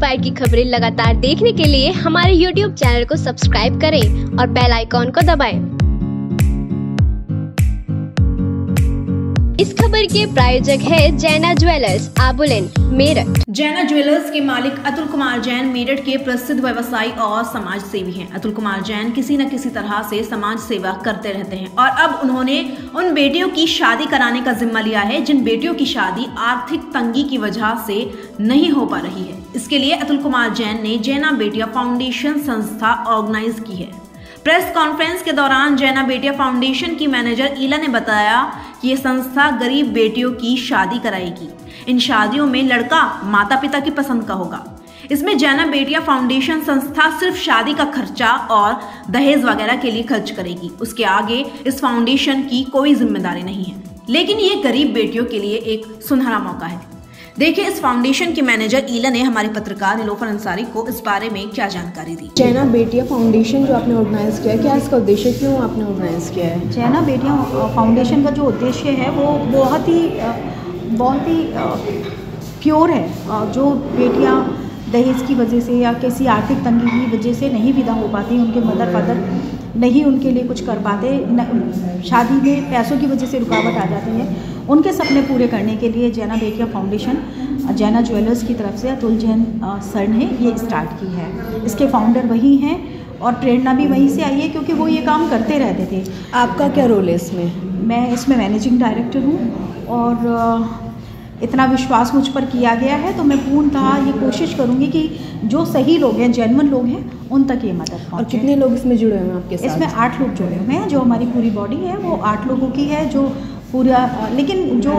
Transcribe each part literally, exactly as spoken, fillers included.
Inspire की खबरें लगातार देखने के लिए हमारे यूट्यूब चैनल को सब्सक्राइब करें और बेल आइकॉन को दबाएं। इस खबर के प्रायोजक है जैना ज्वेलर्स, आबुलेन, मेरठ। जैना ज्वेलर्स के मालिक अतुल कुमार जैन मेरठ के प्रसिद्ध व्यवसायी और समाज सेवी हैं। अतुल कुमार जैन किसी न किसी तरह से समाज सेवा करते रहते हैं और अब उन्होंने उन बेटियों की शादी कराने का जिम्मा लिया है जिन बेटियों की शादी आर्थिक तंगी की वजह से नहीं हो पा रही है। इसके लिए अतुल कुमार जैन ने जैना बेटिया फाउंडेशन संस्था ऑर्गेनाइज की है। प्रेस कॉन्फ्रेंस के दौरान जैना बेटिया फाउंडेशन की मैनेजर ईला ने बताया कि ये संस्था गरीब बेटियों की शादी कराएगी। इन शादियों में लड़का माता पिता की पसंद का होगा। इसमें जैना बेटिया फाउंडेशन संस्था सिर्फ शादी का खर्चा और दहेज वगैरह के लिए खर्च करेगी। उसके आगे इस फाउंडेशन की कोई जिम्मेदारी नहीं है, लेकिन ये गरीब बेटियों के लिए एक सुनहरा मौका है। देखिए इस फाउंडेशन की मैनेजर ईला ने हमारे पत्रकार नीलोफर अंसारी को इस बारे में क्या जानकारी दी। जैना बेटिया फाउंडेशन जो आपने ऑर्गेनाइज किया है, क्या इसका उद्देश्य, क्यों आपने ऑर्गेनाइज किया है? जैना बेटिया फाउंडेशन का जो उद्देश्य है वो बहुत ही बहुत ही प्योर है। जो बेटियां दहेज की वजह से या किसी आर्थिक तंगी की वजह से नहीं विदा हो पाती, उनके मदर फादर नहीं उनके लिए कुछ कर पाते, शादी में पैसों की वजह से रुकावट आ जाती है, उनके सपने पूरे करने के लिए जैना बेटिया फाउंडेशन जैना ज्वेलर्स की तरफ से अतुल जैन सर ने ये स्टार्ट की है। इसके फाउंडर वही हैं और प्रेरणा भी वहीं से आई है क्योंकि वो ये काम करते रहते थे। आपका क्या रोल है इसमें? मैं इसमें मैनेजिंग डायरेक्टर हूँ और इतना विश्वास मुझ पर किया गया है तो मैं पूर्णतः ये कोशिश करूँगी कि जो सही लोग हैं, जेन्युइन लोग हैं, उन तक ये मदद पहुँचे। और कितने लोग इसमें जुड़े हुए हैं आपके साथ? इसमें आठ लोग जुड़े हुए हैं। जो हमारी पूरी बॉडी है वो आठ लोगों की है, जो पूरा, लेकिन जो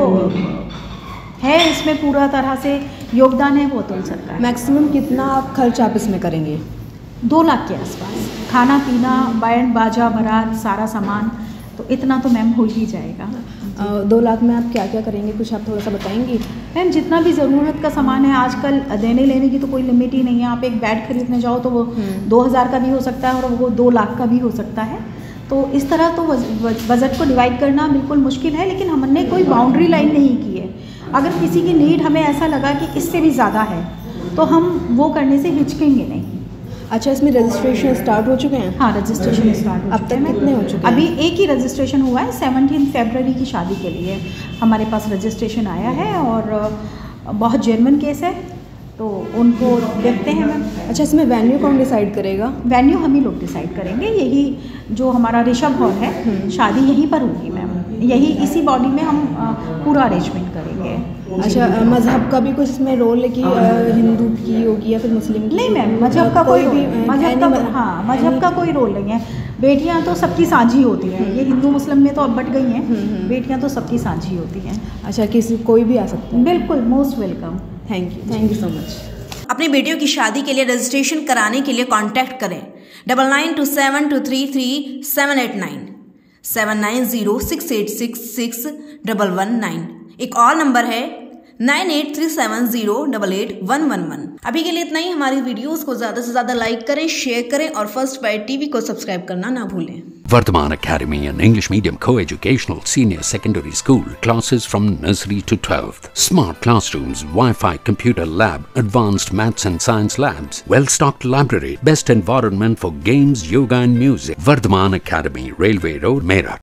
है इसमें पूरा तरह से योगदान है वो अतुल सर का है। मैक्सिमम कितना आप खर्च आप इसमें करेंगे? दो लाख के आसपास, खाना पीना, बैंड बाजा बारात सारा सामान, तो इतना तो मैम हो ही जाएगा। आ, दो लाख में आप क्या क्या करेंगे, कुछ आप थोड़ा सा बताएंगी? मैम जितना भी ज़रूरत का सामान है, आजकल देने लेने की तो कोई लिमिट ही नहीं है। आप एक बेड खरीदने जाओ तो वो दो हज़ार का भी हो सकता है और वो दो लाख का भी हो सकता है। तो इस तरह तो बजट को डिवाइड करना बिल्कुल मुश्किल है, लेकिन हमने कोई बाउंड्री लाइन नहीं की है। अगर किसी की नीड हमें ऐसा लगा कि इससे भी ज़्यादा है तो हम वो करने से हिचकेंगे नहीं। अच्छा, इसमें रजिस्ट्रेशन स्टार्ट हो चुके हैं? हाँ, रजिस्ट्रेशन स्टार्ट हो अब तक कितने हो चुके हैं? अभी एक ही रजिस्ट्रेशन हुआ है, सेवनटीन फरवरी की शादी के लिए हमारे पास रजिस्ट्रेशन आया है और बहुत जेन्युइन केस है तो उनको देखते हैं मैम। अच्छा, इसमें वेन्यू कौन डिसाइड करेगा? वेन्यू हम ही लोग डिसाइड करेंगे। यही जो हमारा ऋषभ हॉल है, शादी यहीं पर होगी मैम, यही इसी बॉडी में हम पूरा अरेंजमेंट करेंगे। अच्छा, मज़हब का भी कुछ इसमें रोल है कि हिंदू की होगी या फिर मुस्लिम की? नहीं मैम, मज़हब का कोई भी मज़हब का हाँ मज़हब का कोई रोल नहीं है। बेटियां तो सबकी साझी होती हैं, ये हिंदू मुस्लिम में तो अब बट गई हैं, बेटियां तो सबकी साझी होती हैं। अच्छा, किसी कोई भी आ सकता है? बिल्कुल, most welcome. Thank you, thank you so much. अपनी बेटियों की शादी के लिए रजिस्ट्रेशन कराने के लिए कांटेक्ट करें double nine two seven two three three seven eight nine seven nine zero six eight six six double one nine. एक और नंबर है nine eight three seven zero double eight one one one. अभी के लिए इतना ही। हमारी videos को ज्यादा से ज्यादा लाइक करें, शेयर करें और फर्स्ट बाइट टीवी को सब्सक्राइब करना ना भूलें। Vardhaman Academy, an English medium co-educational senior secondary school. Classes from nursery to twelfth. Smart classrooms, Wi-Fi, computer lab, advanced maths and science labs. Well-stocked library, best environment for games, yoga and music. Vardhaman Academy, Railway Road, Meerut.